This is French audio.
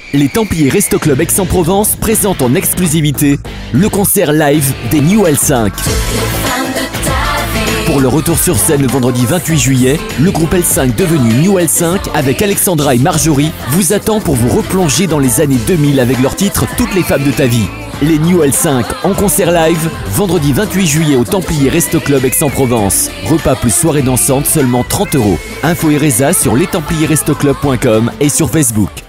Les Templiers Resto Club Aix-en-Provence présentent en exclusivité le concert live des New L5. Pour le retour sur scène le vendredi 28 juillet, le groupe L5 devenu New L5 avec Alexandra et Marjorie vous attend pour vous replonger dans les années 2000 avec leur titre « Toutes les femmes de ta vie ». Les New L5 en concert live, vendredi 28 juillet au Templiers Resto Club Aix-en-Provence. Repas plus soirée dansante, seulement 30 €. Info et résa sur lestempliersrestoclub.com et sur Facebook.